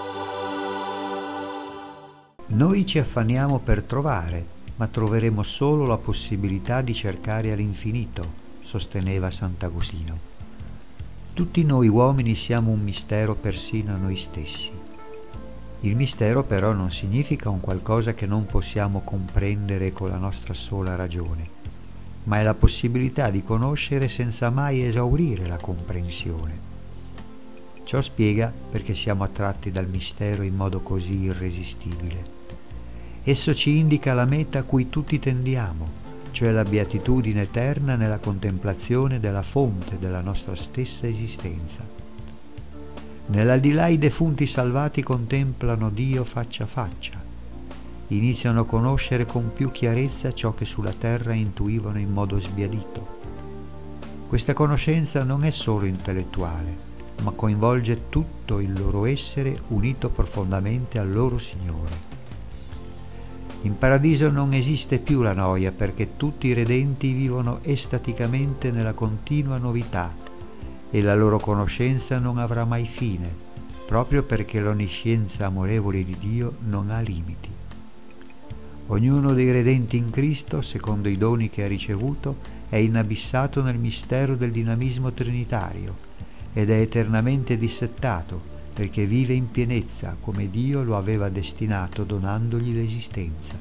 Noi ci affanniamo per trovare, ma troveremo solo la possibilità di cercare all'infinito, sosteneva Sant'Agostino. Tutti noi uomini siamo un mistero persino a noi stessi. Il mistero però non significa un qualcosa che non possiamo comprendere con la nostra sola ragione, ma è la possibilità di conoscere senza mai esaurire la comprensione. Ciò spiega perché siamo attratti dal mistero in modo così irresistibile. Esso ci indica la meta a cui tutti tendiamo, cioè la beatitudine eterna nella contemplazione della fonte della nostra stessa esistenza. Nell'aldilà i defunti salvati contemplano Dio faccia a faccia, iniziano a conoscere con più chiarezza ciò che sulla terra intuivano in modo sbiadito. Questa conoscenza non è solo intellettuale, ma coinvolge tutto il loro essere unito profondamente al loro Signore. In paradiso non esiste più la noia, perché tutti i redenti vivono estaticamente nella continua novità e la loro conoscenza non avrà mai fine, proprio perché l'onniscienza amorevole di Dio non ha limiti. Ognuno dei redenti in Cristo, secondo i doni che ha ricevuto, è inabissato nel mistero del dinamismo trinitario ed è eternamente dissettato, perché vive in pienezza come Dio lo aveva destinato donandogli l'esistenza.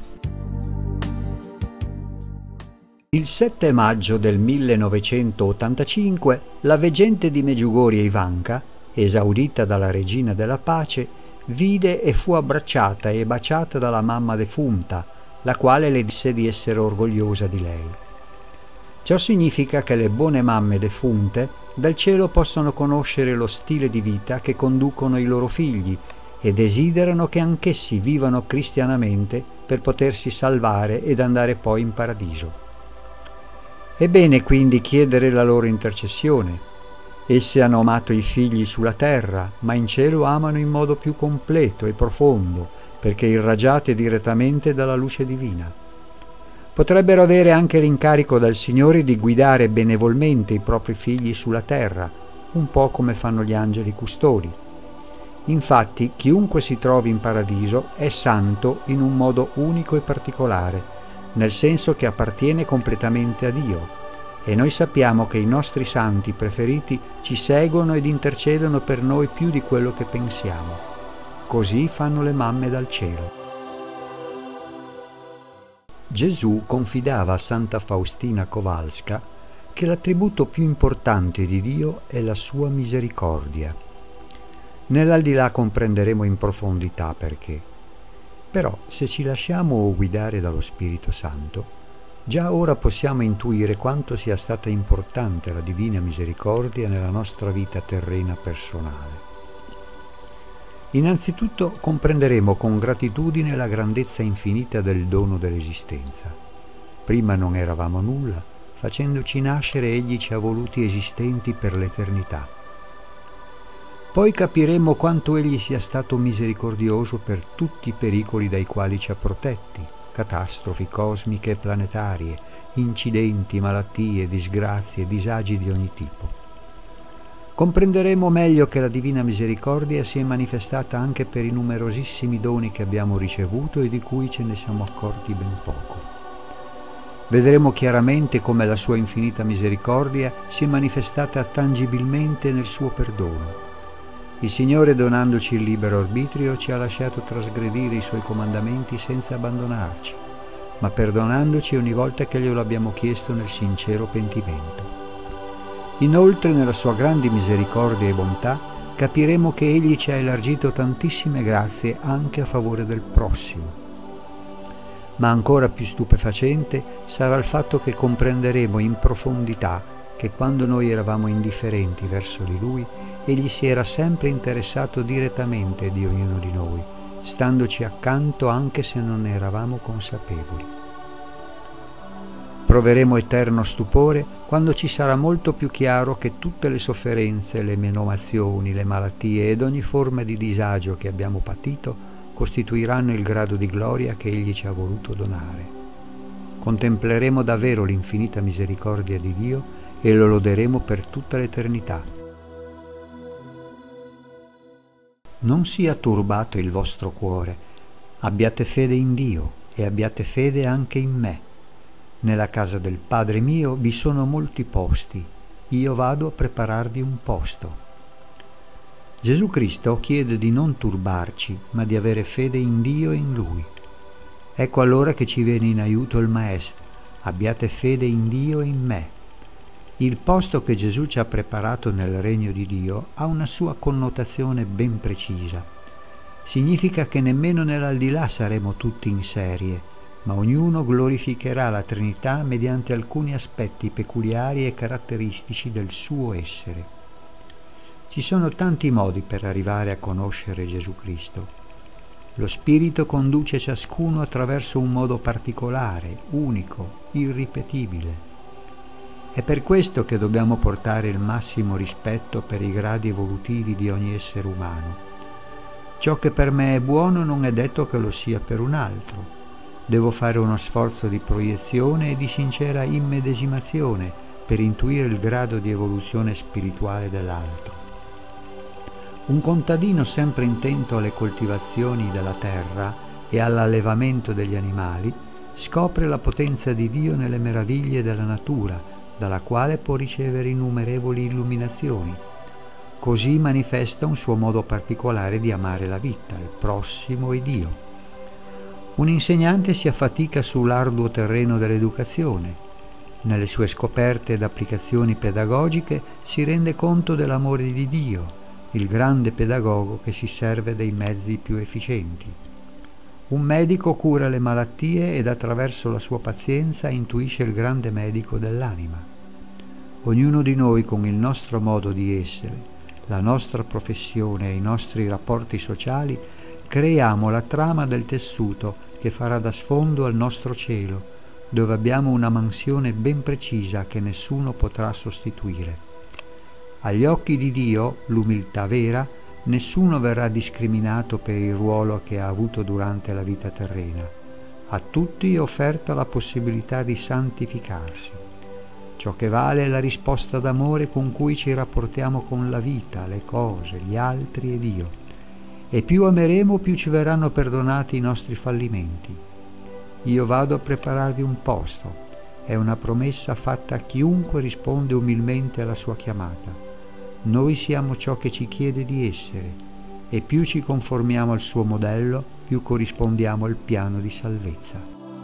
Il sette maggio del millenovecentottantacinque la veggente di Medjugorje Ivanka, esaudita dalla regina della pace, vide e fu abbracciata e baciata dalla mamma defunta, la quale le disse di essere orgogliosa di lei. Ciò significa che le buone mamme defunte dal cielo possono conoscere lo stile di vita che conducono i loro figli e desiderano che anch'essi vivano cristianamente per potersi salvare ed andare poi in paradiso. È bene quindi chiedere la loro intercessione. Esse hanno amato i figli sulla terra, ma in cielo amano in modo più completo e profondo, perché irraggiate direttamente dalla luce divina. Potrebbero avere anche l'incarico dal Signore di guidare benevolmente i propri figli sulla terra, un po' come fanno gli angeli custodi. Infatti, chiunque si trovi in paradiso è santo in un modo unico e particolare, nel senso che appartiene completamente a Dio, e noi sappiamo che i nostri santi preferiti ci seguono ed intercedono per noi più di quello che pensiamo. Così fanno le mamme dal cielo. Gesù confidava a Santa Faustina Kowalska che l'attributo più importante di Dio è la sua misericordia. Nell'aldilà comprenderemo in profondità perché. Però, se ci lasciamo guidare dallo Spirito Santo, già ora possiamo intuire quanto sia stata importante la divina misericordia nella nostra vita terrena personale. Innanzitutto comprenderemo con gratitudine la grandezza infinita del dono dell'esistenza. Prima non eravamo nulla, facendoci nascere Egli ci ha voluti esistenti per l'eternità. Poi capiremo quanto Egli sia stato misericordioso per tutti i pericoli dai quali ci ha protetti, catastrofi cosmiche e planetarie, incidenti, malattie, disgrazie, disagi di ogni tipo. Comprenderemo meglio che la divina misericordia si è manifestata anche per i numerosissimi doni che abbiamo ricevuto e di cui ce ne siamo accorti ben poco. Vedremo chiaramente come la sua infinita misericordia si è manifestata tangibilmente nel suo perdono. Il Signore, donandoci il libero arbitrio, ci ha lasciato trasgredire i Suoi comandamenti senza abbandonarci, ma perdonandoci ogni volta che glielo abbiamo chiesto nel sincero pentimento. Inoltre, nella Sua grande misericordia e bontà, capiremo che Egli ci ha elargito tantissime grazie anche a favore del prossimo. Ma ancora più stupefacente sarà il fatto che comprenderemo in profondità che quando noi eravamo indifferenti verso di Lui, Egli si era sempre interessato direttamente di ognuno di noi, standoci accanto anche se non ne eravamo consapevoli. Proveremo eterno stupore quando ci sarà molto più chiaro che tutte le sofferenze, le menomazioni, le malattie ed ogni forma di disagio che abbiamo patito costituiranno il grado di gloria che Egli ci ha voluto donare. contempleremo davvero l'infinita misericordia di Dio e lo loderemo per tutta l'eternità. Non sia turbato il vostro cuore, abbiate fede in Dio e abbiate fede anche in me. Nella casa del Padre mio vi sono molti posti, io vado a prepararvi un posto. Gesù Cristo chiede di non turbarci, ma di avere fede in Dio e in Lui. Ecco allora che ci viene in aiuto il Maestro: abbiate fede in Dio e in me. Il posto che Gesù ci ha preparato nel regno di Dio ha una sua connotazione ben precisa. Significa che nemmeno nell'aldilà saremo tutti in serie, ma ognuno glorificherà la Trinità mediante alcuni aspetti peculiari e caratteristici del suo essere. Ci sono tanti modi per arrivare a conoscere Gesù Cristo. Lo Spirito conduce ciascuno attraverso un modo particolare, unico, irripetibile. È per questo che dobbiamo portare il massimo rispetto per i gradi evolutivi di ogni essere umano. Ciò che per me è buono non è detto che lo sia per un altro. Devo fare uno sforzo di proiezione e di sincera immedesimazione per intuire il grado di evoluzione spirituale dell'altro. Un contadino sempre intento alle coltivazioni della terra e all'allevamento degli animali scopre la potenza di Dio nelle meraviglie della natura, dalla quale può ricevere innumerevoli illuminazioni. Così manifesta un suo modo particolare di amare la vita, il prossimo e Dio. Un insegnante si affatica sull'arduo terreno dell'educazione. Nelle sue scoperte ed applicazioni pedagogiche si rende conto dell'amore di Dio, il grande pedagogo che si serve dei mezzi più efficienti. Un medico cura le malattie ed attraverso la sua pazienza intuisce il grande medico dell'anima. Ognuno di noi, con il nostro modo di essere, la nostra professione e i nostri rapporti sociali, creiamo la trama del tessuto che farà da sfondo al nostro cielo, dove abbiamo una mansione ben precisa che nessuno potrà sostituire. Agli occhi di Dio, l'umiltà vera, nessuno verrà discriminato per il ruolo che ha avuto durante la vita terrena. A tutti è offerta la possibilità di santificarsi. Ciò che vale è la risposta d'amore con cui ci rapportiamo con la vita, le cose, gli altri e Dio. E più ameremo, più ci verranno perdonati i nostri fallimenti. Io vado a prepararvi un posto. È una promessa fatta a chiunque risponde umilmente alla sua chiamata. Noi siamo ciò che ci chiede di essere e più ci conformiamo al suo modello, più corrispondiamo al piano di salvezza.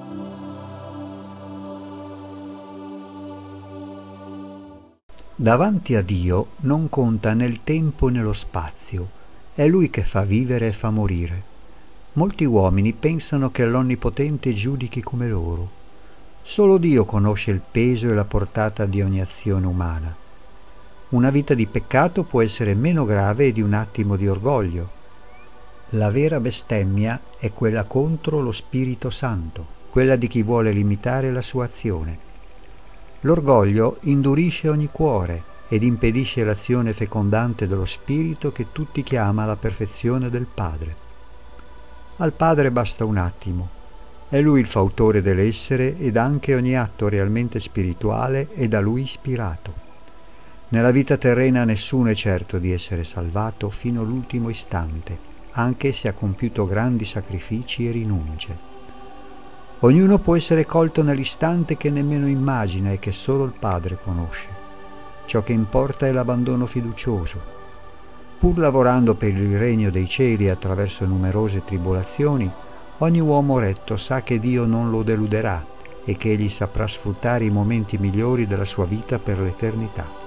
Davanti a Dio non conta né il tempo né lo spazio, è Lui che fa vivere e fa morire. Molti uomini pensano che l'Onnipotente giudichi come loro. Solo Dio conosce il peso e la portata di ogni azione umana. Una vita di peccato può essere meno grave di un attimo di orgoglio. La vera bestemmia è quella contro lo Spirito Santo, quella di chi vuole limitare la sua azione. L'orgoglio indurisce ogni cuore ed impedisce l'azione fecondante dello Spirito che tutti chiama alla perfezione del Padre. Al Padre basta un attimo. È Lui il fautore dell'essere ed anche ogni atto realmente spirituale è da Lui ispirato. Nella vita terrena nessuno è certo di essere salvato fino all'ultimo istante, anche se ha compiuto grandi sacrifici e rinunce. Ognuno può essere colto nell'istante che nemmeno immagina e che solo il Padre conosce. Ciò che importa è l'abbandono fiducioso. Pur lavorando per il regno dei cieli attraverso numerose tribolazioni, ogni uomo retto sa che Dio non lo deluderà e che egli saprà sfruttare i momenti migliori della sua vita per l'eternità.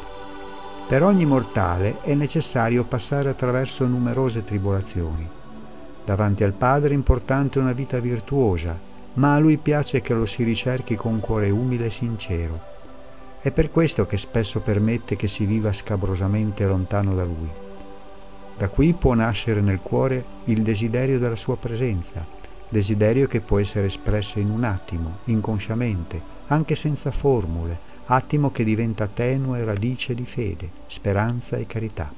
Per ogni mortale è necessario passare attraverso numerose tribolazioni. Davanti al Padre è importante una vita virtuosa, ma a Lui piace che lo si ricerchi con cuore umile e sincero. È per questo che spesso permette che si viva scabrosamente lontano da Lui. Da qui può nascere nel cuore il desiderio della sua presenza, desiderio che può essere espresso in un attimo, inconsciamente, anche senza formule, attimo che diventa tenue radice di fede, speranza e carità.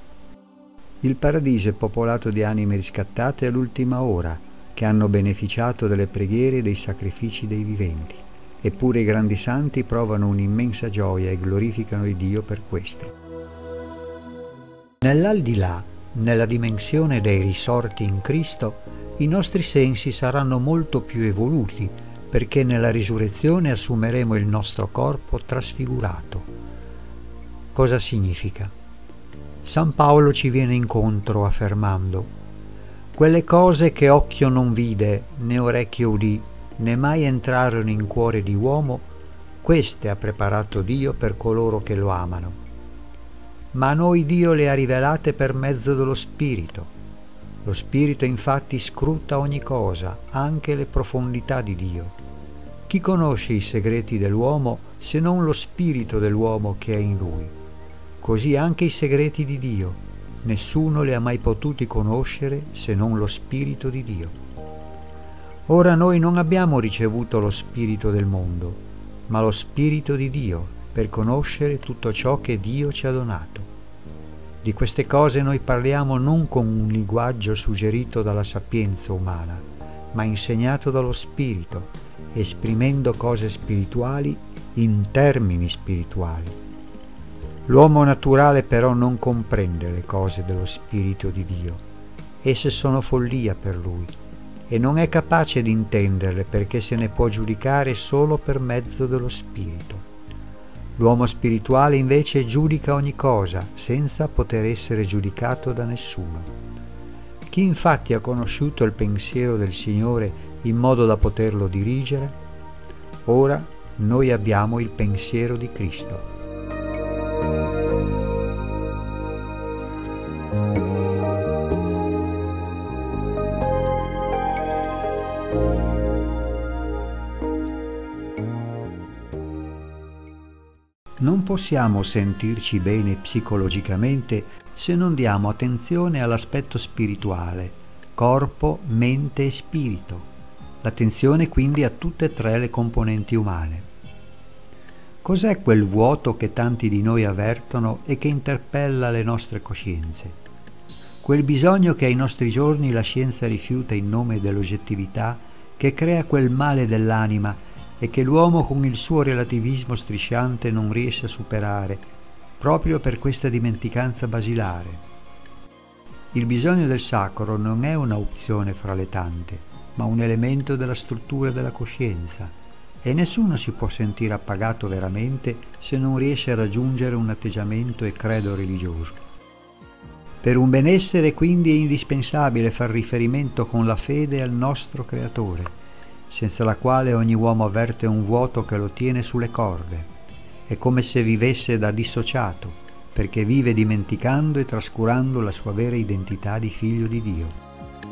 Il paradiso è popolato di anime riscattate all'ultima ora, che hanno beneficiato delle preghiere e dei sacrifici dei viventi. eppure i grandi santi provano un'immensa gioia e glorificano il Dio per queste. Nell'aldilà, nella dimensione dei risorti in Cristo, i nostri sensi saranno molto più evoluti, perché nella risurrezione assumeremo il nostro corpo trasfigurato. Cosa significa? San Paolo ci viene incontro affermando: quelle cose che occhio non vide, né orecchio udì, né mai entrarono in cuore di uomo, queste ha preparato Dio per coloro che lo amano. Ma a noi Dio le ha rivelate per mezzo dello Spirito. Lo Spirito infatti scruta ogni cosa, anche le profondità di Dio. Chi conosce i segreti dell'uomo se non lo Spirito dell'uomo che è in lui? Così anche i segreti di Dio, nessuno li ha mai potuti conoscere se non lo Spirito di Dio. Ora noi non abbiamo ricevuto lo spirito del mondo, ma lo Spirito di Dio, per conoscere tutto ciò che Dio ci ha donato. Di queste cose noi parliamo non con un linguaggio suggerito dalla sapienza umana, ma insegnato dallo Spirito, esprimendo cose spirituali in termini spirituali. L'uomo naturale però non comprende le cose dello Spirito di Dio. Esse sono follia per lui e non è capace di intenderle, perché se ne può giudicare solo per mezzo dello Spirito. L'uomo spirituale invece giudica ogni cosa senza poter essere giudicato da nessuno. Chi infatti ha conosciuto il pensiero del Signore in modo da poterlo dirigere? Ora noi abbiamo il pensiero di Cristo. Non possiamo sentirci bene psicologicamente se non diamo attenzione all'aspetto spirituale, corpo, mente e spirito. L'attenzione quindi a tutte e tre le componenti umane. Cos'è quel vuoto che tanti di noi avvertono e che interpella le nostre coscienze? Quel bisogno che ai nostri giorni la scienza rifiuta in nome dell'oggettività, che crea quel male dell'anima e che l'uomo con il suo relativismo strisciante non riesce a superare, proprio per questa dimenticanza basilare. Il bisogno del sacro non è una opzione fra le tante, ma un elemento della struttura della coscienza, e nessuno si può sentire appagato veramente se non riesce a raggiungere un atteggiamento e credo religioso. Per un benessere quindi è indispensabile far riferimento con la fede al nostro Creatore, senza la quale ogni uomo avverte un vuoto che lo tiene sulle corde. È come se vivesse da dissociato, perché vive dimenticando e trascurando la sua vera identità di figlio di Dio.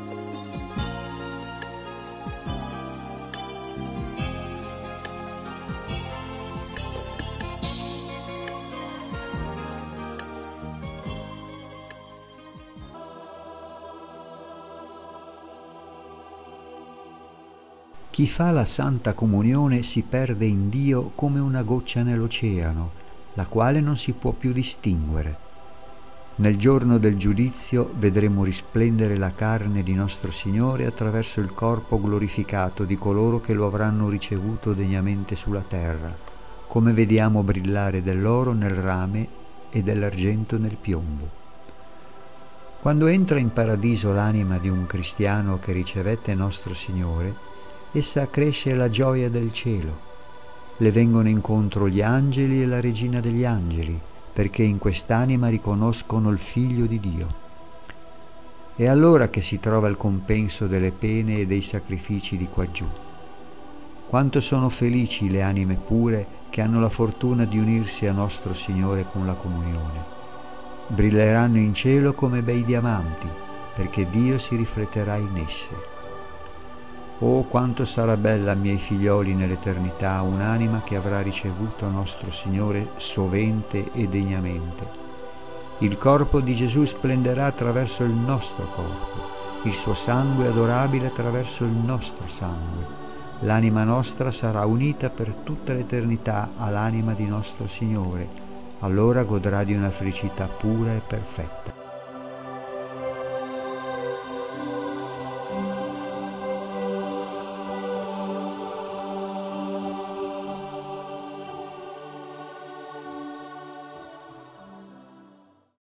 Chi fa la Santa Comunione si perde in Dio come una goccia nell'oceano, la quale non si può più distinguere. Nel giorno del giudizio vedremo risplendere la carne di nostro Signore attraverso il corpo glorificato di coloro che lo avranno ricevuto degnamente sulla terra, come vediamo brillare dell'oro nel rame e dell'argento nel piombo. Quando entra in paradiso l'anima di un cristiano che ricevette nostro Signore, essa cresce la gioia del cielo. Le vengono incontro gli angeli e la regina degli angeli, perché in quest'anima riconoscono il Figlio di Dio. È allora che si trova il compenso delle pene e dei sacrifici di quaggiù. Quanto sono felici le anime pure che hanno la fortuna di unirsi a nostro Signore con la comunione. Brilleranno in cielo come bei diamanti, perché Dio si rifletterà in esse. Oh, quanto sarà bella, miei figlioli, nell'eternità un'anima che avrà ricevuto nostro Signore sovente e degnamente. Il corpo di Gesù splenderà attraverso il nostro corpo, il suo sangue adorabile attraverso il nostro sangue. L'anima nostra sarà unita per tutta l'eternità all'anima di nostro Signore. Allora godrà di una felicità pura e perfetta.